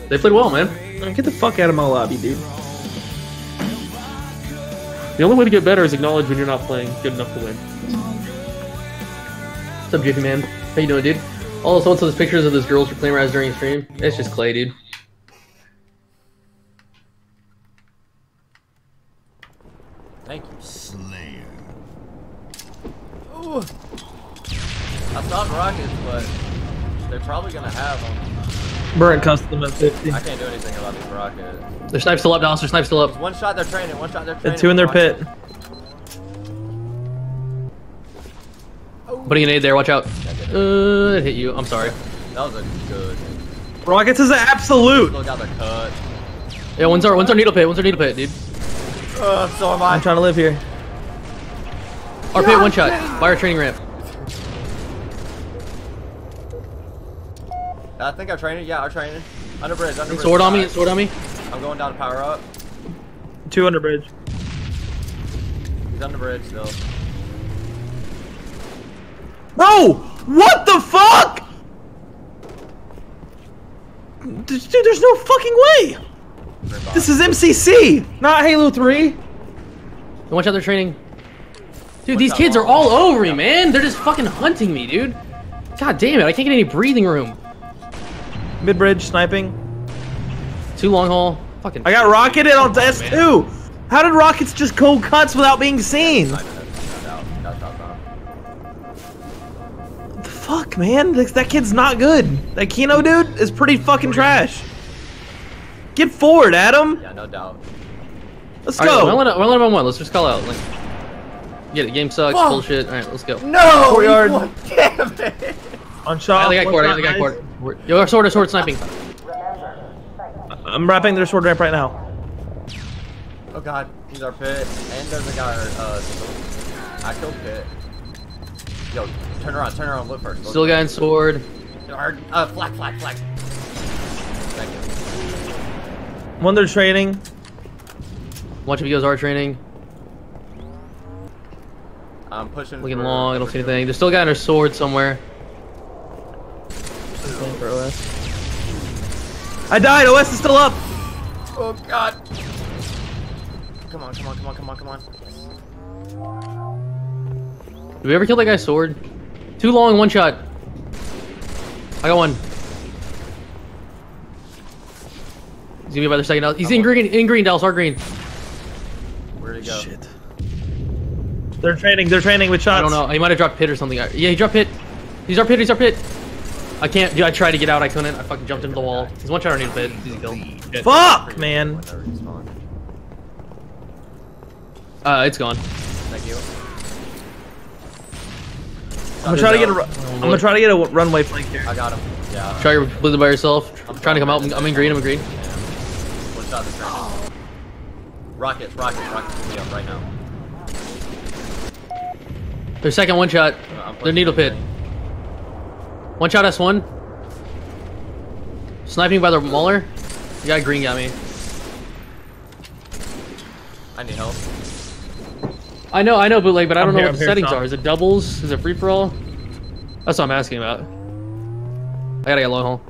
They played well, man. Get the fuck out of my lobby, dude. The only way to get better is acknowledge when you're not playing good enough to win. What's up, Jiffy Man? How you doing, dude? Oh, someone saw those pictures of those girls for playing Raz during the stream. It's just Clay, dude. Thank you. Slayer. Ooh. I thought rockets, but they're probably gonna have them. Burnt custom at 50. I can't do anything about these rockets. Their snipe's still up, Dallas. Their snipe's still up. One shot, they're training. One shot, they're training. And 2 in their pit. Putting an aid there. Watch out. It hit you. I'm sorry. That was a good. Rockets is an absolute. Still got their cut. Yeah, one's our needle pit. One's our needle pit, dude. So am I. I'm trying to live here. Our pit, one shot. By our training ramp. I think our training. Yeah, our training. Under bridge. Under bridge. Sword on me. Sword on me. I'm going down to power up. 2 under bridge. He's under bridge still. No! What the fuck? Dude, there's no fucking way. This is MCC, not Halo 3. Watch out, they're training. Dude, these kids are all over me, man. They're just fucking hunting me, dude. God damn it, I can't get any breathing room. Mid bridge sniping. 2 long haul. Fucking. I got rocketed on S2. How did rockets just go cuts without being seen? What the fuck, man? That kid's not good. That Kino dude is pretty fucking trash. Get forward, Adam. Yeah, no doubt. Let's All right, go. we're only on 1. Let's just call out. Like, get it. Game sucks. Fuck. Bullshit. All right, let's go. No! Courtyard. Damn it! On shot. I got quarter. I got quarter. Yo, our sword sniping. I'm wrapping their sword ramp right now. Oh god, he's our pit. And there's a guy, I killed pit. Yo, turn around, look first. Still got in sword. Flak. Thank you. One they're training. Watch if he goes our training. I'm pushing. Looking long. I don't see anything. There's still a guy in our sword somewhere. I died. OS is still up. Oh god. Come on. Did we ever kill that guy's sword? 2 long, 1 shot. I got 1. He's gonna be by the second house. He's in green, Dallas, our green. Where'd he go? Shit. They're training with shots. I don't know. He might have dropped pit or something. Yeah, he dropped pit. He's our pit. I can't. Dude, I tried to get out. I couldn't. I fucking jumped into the wall. He's 1 shot underneath pit. Easy kill. Shit. Fuck, man. It's gone. Thank you. I'm gonna try to get a runway flank here. I got him. Yeah. Try your blizzard by yourself. I'm trying to come out. I'm in green. One shot this training. Rockets will be up right now. Their second 1 shot. Their needle pit. 1 shot S1. Sniping by the mauler. The guy green got me. I need help. I know, but like, but I don't know here, what the I'm here, settings Sean. are. Is it doubles? Is it free for all? That's what I'm asking about. I gotta get long haul.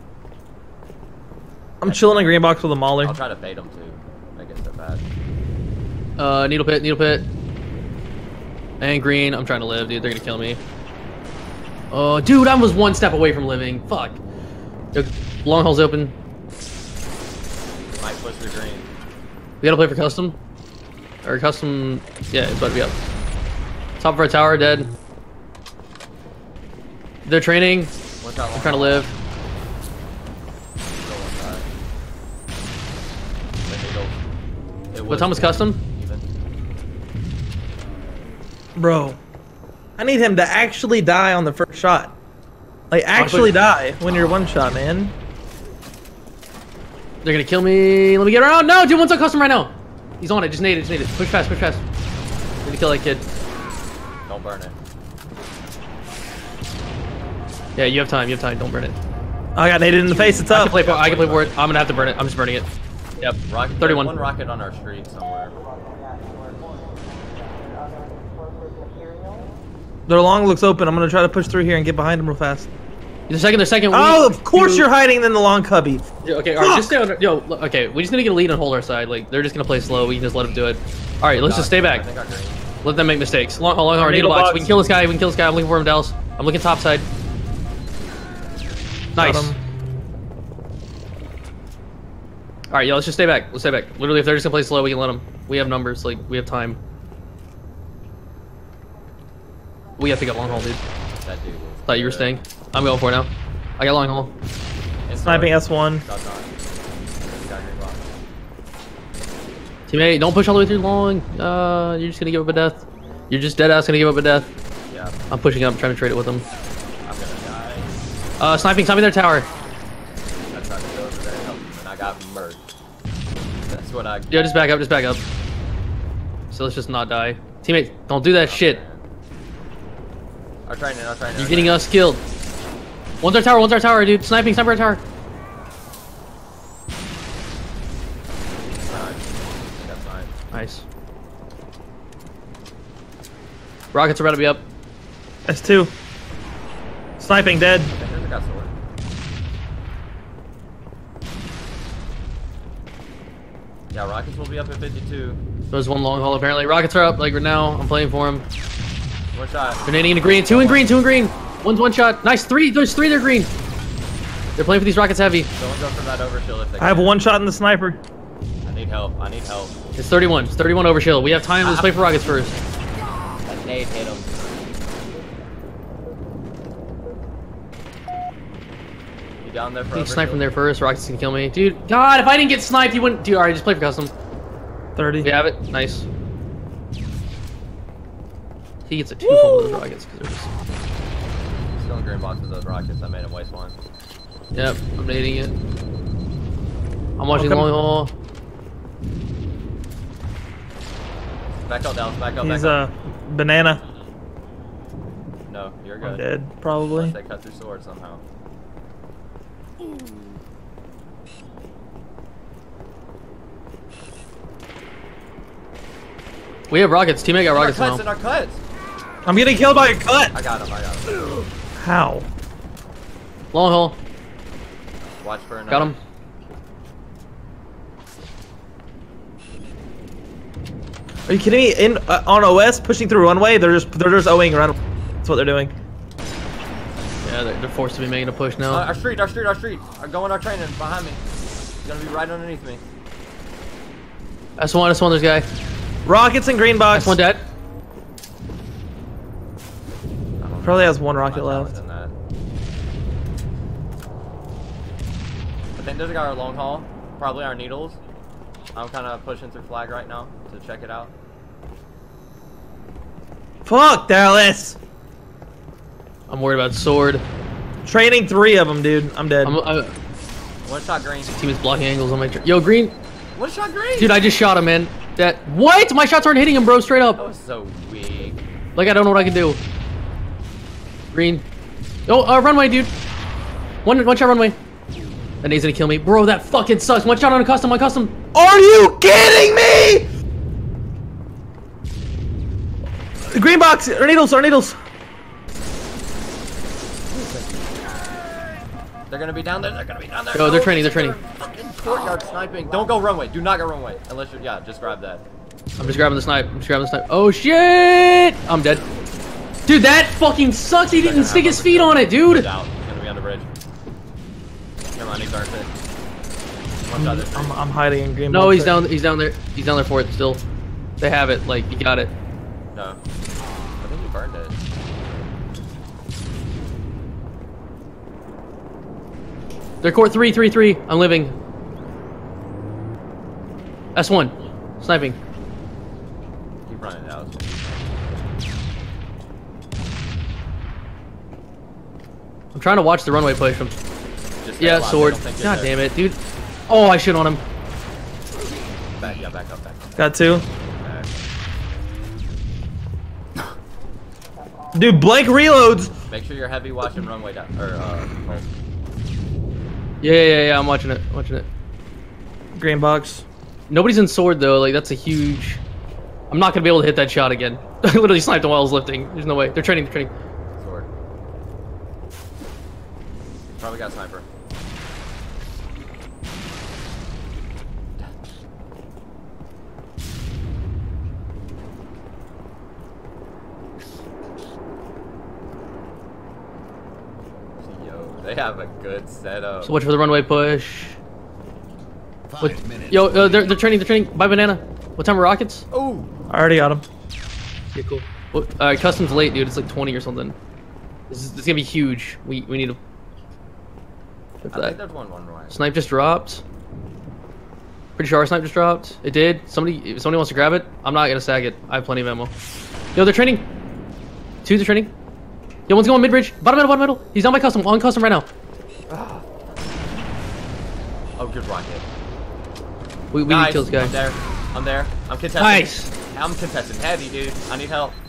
I'm chilling in green box with a mauler. I'll try to bait him too. Make it so bad. Needle pit. And green. I'm trying to live, dude. They're gonna kill me. Oh, dude, I was 1 step away from living. Fuck. Long haul's open. Might push the green. We gotta play for custom. Or custom. Yeah, it's about to be up. Top of our tower, dead. They're training. I'm trying to live. What time was custom? Bro, I need him to actually die on the first shot. Like, actually die when you're 1 shot, man. They're gonna kill me. Let me get around. No, dude, one's on custom right now. He's on it. Just nade it. Push fast. Need to kill that kid. Don't burn it. Yeah, you have time. Don't burn it. I got naded in the face. It's I up. can play for it. I'm gonna have to burn it. I'm just burning it. Yep. 31. One rocket on our street somewhere. Their long looks open. I'm gonna try to push through here and get behind him real fast. The second. Oh, of course you're hiding in the long cubby. Okay, all right, just stay under. Yo, okay, we just need to get a lead and hold our side. Like they're just gonna play slow. We can just let them do it. All right, let's just stay back. Let them make mistakes. Long haul, needle box. We can kill this guy. I'm looking for him, Dallas. I'm looking top side. Nice. All right, yo, let's just stay back. Let's stay back. Literally, if they're just gonna play slow, we can let them. We have numbers. Like we have time. We have to get long haul, dude. That dude. Thought you were staying. I'm going for it now. I got long haul. Sniping S1. Teammate, don't push all the way through long. You're just gonna give up a death. You're just dead ass gonna give up a death. Yeah. I'm pushing up, trying to trade it with them. I'm gonna die. Sniping their tower. I tried to go over there and help him, and I got murked. That's what I. Yeah, just back up. So let's just not die. Teammate, don't do that shit. I'll try it. You're getting us killed. One's our tower, dude. Sniper our tower. That's fine. Nice. Rockets are about to be up. S2. Sniping, dead. I think there's a guy sword. Yeah, rockets will be up at 52. There's one long haul apparently. Rockets are up, like right now. I'm playing for him. One shot. Grenading into green. Two in green. One's one shot. Nice. There's three, they're green. They're playing for these rockets heavy. Someone go for that overshield if they can. I have one shot in the sniper. I need help. It's 31. It's 31 overshield. We have time. Let's play for rockets first. That nade hit him. You down there for He overshield? sniped from there first. Rockets can kill me. Dude, God, if I didn't get sniped, he wouldn't. Dude, alright, just play for custom. 30. We have it. Nice. He gets a 2 from those rockets. Cause they're just... Still in green box with those rockets. I made him waste one. Yep, I'm nading it. I'm watching the long haul. Back up, Dallas. Back up. He's a banana. No, you're good. Dead, probably. Unless they cut through sword somehow. We have rockets. Teammate got rockets now. In our cuts. I'm getting killed by a cut. I got him. How? Long haul. Watch for another. Got him. Are you kidding me? On OS, pushing through runway, they're just Oing around. That's what they're doing. Yeah, they're forced to be making a push now. Our street. Go on our train behind me. He's gonna be right underneath me. S1, there's a guy. Rockets and green box. S1 dead. Probably has one rocket left. Than that. I think there's a guy our long haul. Probably our needles. I'm kind of pushing through flag right now to check it out. Fuck, Dallas. I'm worried about sword. Training 3 of them, dude. I'm dead. One shot green. Team is blocking angles on my Yo, green. One shot green. Dude, I just shot him, man. What? My shots aren't hitting him, bro. Straight up. That was so weak. Like, I don't know what I can do. Green. Oh, runway, dude. One shot runway. That nade's gonna kill me. Bro, that fucking sucks. One shot on a custom, Are you kidding me? The green box, our needles. They're gonna be down there. Yo, they're training. Fucking courtyard sniping. Don't go runway. Do not go runway. Unless you're, just grab that. I'm just grabbing the snipe. Oh, shit. I'm dead. Dude, that fucking sucks. He didn't stick his feet on it, dude. Out. He's gonna be on the bridge. Come on, he's our fit. I'm hiding in green box. No, he's down there. He's down there for it still. They have it. Like, you got it. No. I think he burned it. They're court 3. I'm living. S1. Sniping. Keep running out. I'm trying to watch the runway push him. Yeah, sword. God damn it, dude. Oh, I shit on him. Back up. Got 2. Dude, blank reloads. Make sure you're heavy watching runway down. Or, Yeah, I'm watching it. Green box. Nobody's in sword though, like that's a huge... I'm not gonna be able to hit that shot again. I literally sniped him while I was lifting. There's no way. They're training. Sword. Probably got sniper. Yo, they have a good setup. So watch for the runway push. 5 minutes. Yo, they're training. Buy banana. What time are rockets? Oh, I already got him. Yeah, cool. Well, custom's late, dude. It's like 20 or something. This is gonna be huge. We need to. I think That. there's one right. Snipe just dropped. Pretty sure our snipe just dropped. It did. If somebody wants to grab it, I'm not gonna sag it. I have plenty of ammo. Yo, they're training. Two, they're training. Yo, one's going mid-bridge. Bottom middle. He's on my custom. On custom right now. Oh, good rocket. We need Nice. to kill this guy. I'm there. I'm contesting. Nice. I'm contesting heavy, dude. I need help.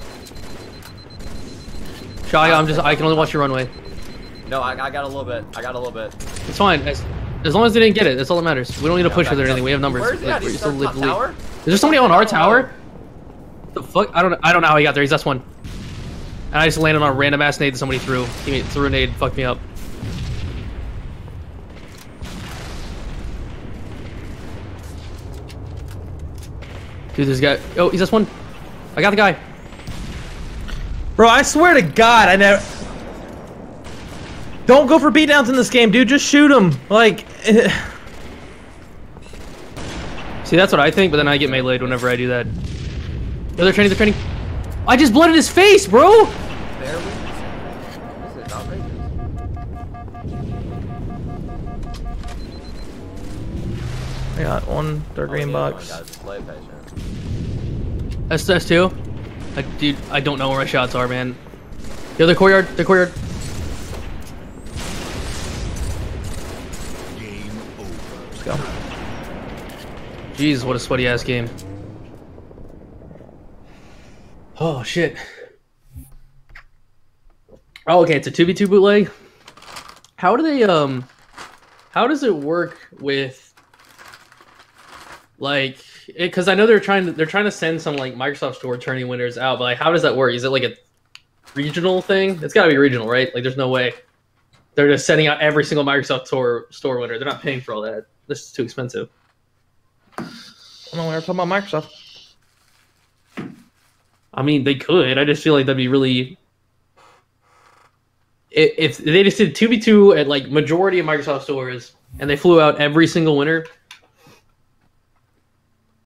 Shy, I can only watch your runway. No, I got a little bit. It's fine. As long as they didn't get it, that's all that matters. We don't need to push back with it or up. anything. We have numbers. Where's he at? We're He's still top lead. tower? Is there somebody on our tower? The fuck? I don't know how he got there. He's that's one. And I just landed on a random ass nade that somebody threw. He threw a nade, fucked me up. Dude, this guy. Oh, he's this one. I got the guy. Bro, I swear to God, I never. Don't go for beatdowns in this game, dude. Just shoot him. Like. See, that's what I think, but then I get meleeed whenever I do that. No, they're training. I just blooded his face, bro! Barely. This is outrageous. I got one dark green box. Guys, just play patient. SS2? Dude, I don't know where my shots are, man. The other courtyard. Game over. Let's go. Jeez, what a sweaty ass game. Oh shit. Oh, okay, it's a 2v2 bootleg. How do they how does it work with like because I know they're trying to send some like Microsoft Store tourney winners out, but like how does that work? Is it like a regional thing? It's got to be regional, right? Like there's no way they're just sending out every single Microsoft Store winner. They're not paying for all that. This is too expensive. No, we're talking about Microsoft. I mean, they could. I just feel like that'd be really. If they just did 2v2 at like majority of Microsoft stores and they flew out every single winner,